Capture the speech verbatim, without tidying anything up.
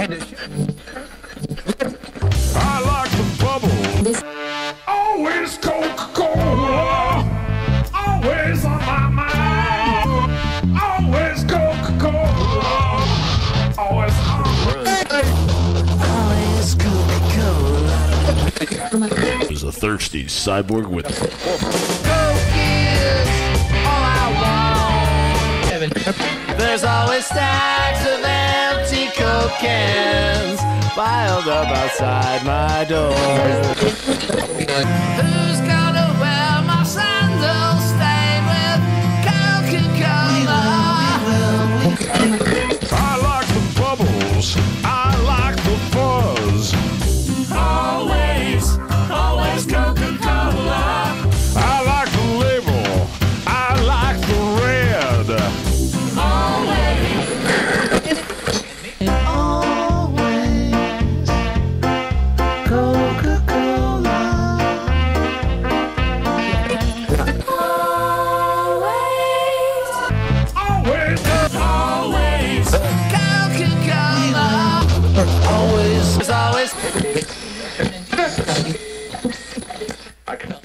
I like the bubble. Always Coca-Cola. Always on my mind. Always Coca-Cola. Always Always Coca-Cola. Is a thirsty cyborg with Coke is all I want. There's always stacks of empty Coke cans piled up outside my door. Who's gonna wear my sandals stained with Coca-Cola? I like the bubbles. I like the fuzz. Always, always Coca-Cola. I like the label. I like the red. Always, Coca-Cola. Always. Always, Coca-Cola. Always, always. I can